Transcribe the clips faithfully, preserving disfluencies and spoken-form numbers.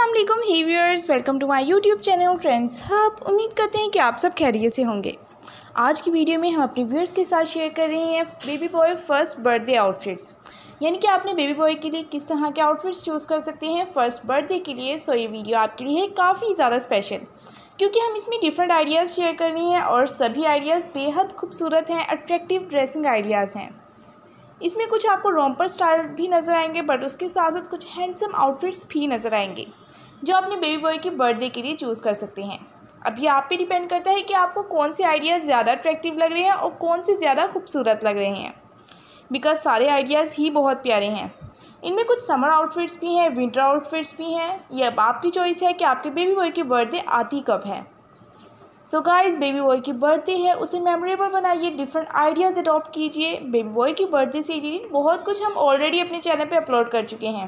अस्सलाम वालेकुम hey viewers, welcome to my YouTube channel Trends Hub. उम्मीद करते हैं कि आप सब खैरियत से होंगे। आज की वीडियो में हम अपने व्यूअर्स के साथ शेयर कर रहे हैं baby boy first birthday outfits, यानी कि आपने बेबी बॉय के लिए किस तरह के आउटफिट्स चूज़ कर सकते हैं फर्स्ट बर्थडे के लिए। सो ये वीडियो आपके लिए है काफ़ी ज़्यादा स्पेशल, क्योंकि हम इसमें डिफरेंट आइडियाज़ शेयर कर रहे हैं और सभी आइडियाज़ बेहद खूबसूरत हैं, अट्रैक्टिव ड्रेसिंग आइडियाज़ हैं। इसमें कुछ आपको रोम्पर स्टाइल भी नज़र आएंगे, बट उसके साथ साथ कुछ हैंडसम आउटफिट्स भी नज़र आएंगे जो अपने बेबी बॉय के बर्थडे के लिए चूज़ कर सकते हैं। अब ये आप पे डिपेंड करता है कि आपको कौन से आइडियाज़ ज़्यादा अट्रैक्टिव लग रहे हैं और कौन से ज़्यादा खूबसूरत लग रहे हैं, बिकॉज सारे आइडियाज़ ही बहुत प्यारे हैं। इनमें कुछ समर आउटफिट्स भी हैं, विंटर आउटफिट्स भी हैं। ये अब आपकी चॉइस है कि आपके बेबी बॉय की बर्थडे आती कब है। सो गाइस, बेबी बॉय की बर्थडे है, उसे मेमोरेबल बनाइए, डिफरेंट आइडियाज़ अडॉप्ट कीजिए। बेबी बॉय की बर्थडे से रिलेटेड बहुत कुछ हम ऑलरेडी अपने चैनल पे अपलोड कर चुके हैं,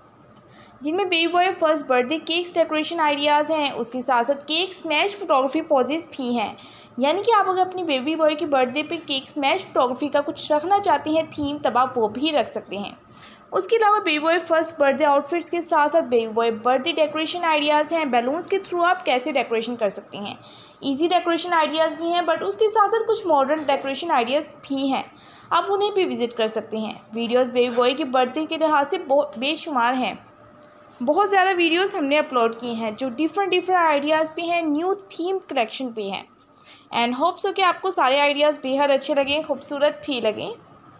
जिनमें baby boy first birthday cakes decoration ideas हैं, उसके साथ साथ केक स्मैश फोटोग्राफी पॉजेस भी हैं। यानी कि आप अगर अपनी बेबी बॉय की बर्थडे पे केक स्मैश फोटोग्राफी का कुछ रखना चाहते हैं थीम, तब आप वो भी रख सकते हैं। उसके अलावा baby boy first birthday outfits के साथ साथ baby boy birthday decoration ideas हैं। बैलून्स के थ्रू आप कैसे डेकोरेशन कर सकते हैं, इजी डेकोरेशन आइडियाज़ भी हैं, बट उसके साथ साथ कुछ मॉडर्न डेकोरेशन आइडियाज़ भी हैं, आप उन्हें भी विजिट कर सकते हैं। वीडियोस बेबी बॉय के बर्थडे के लिहाज से बेशुमार हैं, बहुत ज़्यादा वीडियोस हमने अपलोड किए हैं जो डिफरेंट डिफरेंट आइडियाज़ पे हैं, न्यू थीम कलेक्शन पे हैं। एंड होप्स हो कि आपको सारे आइडियाज़ बेहद अच्छे लगें, खूबसूरत भी लगें।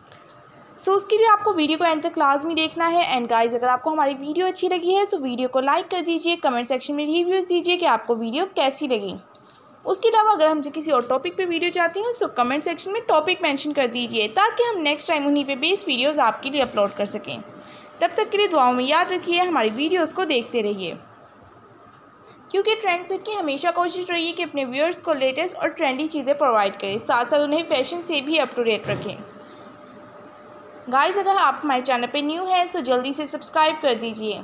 सो so, उसके लिए आपको वीडियो को एंड तक लाजमी देखना है। एंड गाइस, अगर आपको हमारी वीडियो अच्छी लगी है तो वीडियो को लाइक कर दीजिए, कमेंट सेक्शन में रिव्यूज़ दीजिए कि आपको वीडियो कैसी लगी। उसके अलावा अगर हमसे किसी और टॉपिक पे वीडियो चाहती हूँ तो कमेंट सेक्शन में टॉपिक मेंशन कर दीजिए, ताकि हम नेक्स्ट टाइम उन्हीं पे बेस्ड वीडियोज़ आपके लिए अपलोड कर सकें। तब तक के लिए दुआओं में याद रखिए, हमारी वीडियोज़ को देखते रहिए, क्योंकि ट्रेंड सेट की हमेशा कोशिश रही है कि अपने व्यूअर्स को लेटेस्ट और ट्रेंडी चीज़ें प्रोवाइड करें, साथ साथ उन्हें फैशन से भी अप टू डेट रखें। गाइस, अगर आप हमारे चैनल पे न्यू हैं तो जल्दी से सब्सक्राइब कर दीजिए।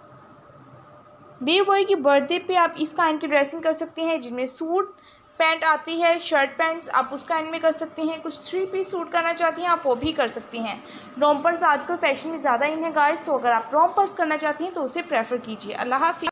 बेबी बॉय की बर्थडे पे आप इस काइंड की ड्रेसिंग कर सकते हैं, जिनमें सूट पैंट आती है, शर्ट पैंट्स आप उस काइंड में कर सकते हैं। कुछ थ्री पीस सूट करना चाहती हैं आप वो भी कर सकती हैं। रोम्पर्स आजकल फैशन में ज़्यादा इन है गाइस, तो अगर आप रोम्पर्स करना चाहती हैं तो उसे प्रेफर कीजिए। अल्लाह हाफिज़।